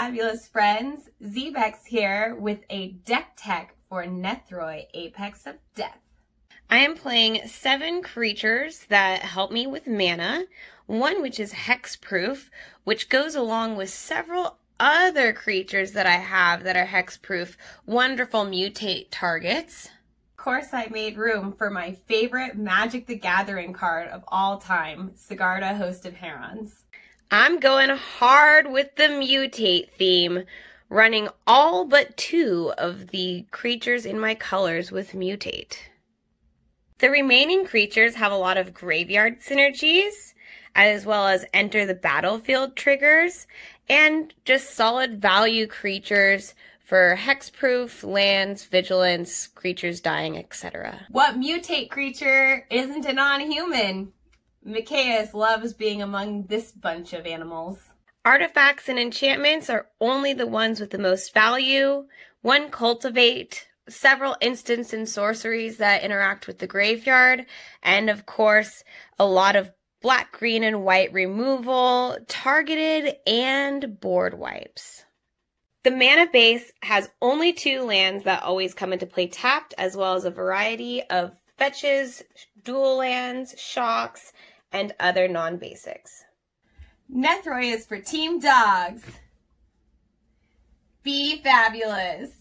fabulous friends, Zebex here with a deck tech for Nethroi, Apex of Death. I am playing 7 creatures that help me with mana, one which is hexproof, which goes along with several other creatures that I have that are hexproof, wonderful mutate targets. Of course, I made room for my favorite Magic the Gathering card of all time, Sigarda, Host of Herons. I'm going hard with the mutate theme, running all but 2 of the creatures in my colors with mutate. The remaining creatures have a lot of graveyard synergies, as well as enter the battlefield triggers, and just solid value creatures for hexproof, lands, vigilance, creatures dying, etc. What mutate creature isn't a non-human? Mikaeus loves being among this bunch of animals. Artifacts and enchantments are only the ones with the most value. 1 cultivate, several instants and sorceries that interact with the graveyard, and of course, a lot of black, green, and white removal, targeted, and board wipes. The mana base has only 2 lands that always come into play tapped, as well as a variety of fetches, dual lands, shocks, and other non-basics. Nethroi is for team dogs. Be fabulous!